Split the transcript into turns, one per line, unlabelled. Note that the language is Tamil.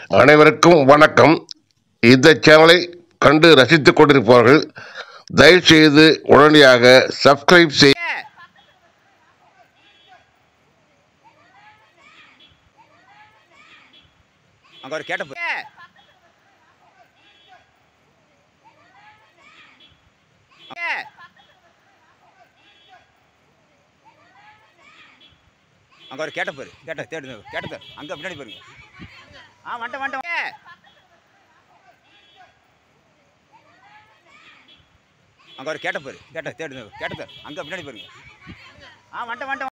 அனைவருக்கும் வணக்கம். இந்த சேனலை கண்டு ரசித்துக் கொண்டிருப்பவர்கள் தயவுசெய்து உடனடியாக சப்ஸ்கிரைப் செய்ய.
அங்க ஒரு கேட்ட அங்க ஒரு கேட்ட பாரு, கேட்ட தேடுங்க, கேட்ட அங்க பின்னாடி பாருங்க. வந்துட்டேன். அங்க ஒரு கேட்ட பாரு, கேட்ட தேடுங்க, கேட்ட அங்க பின்னாடி பாருங்க. வந்துட்டேன்.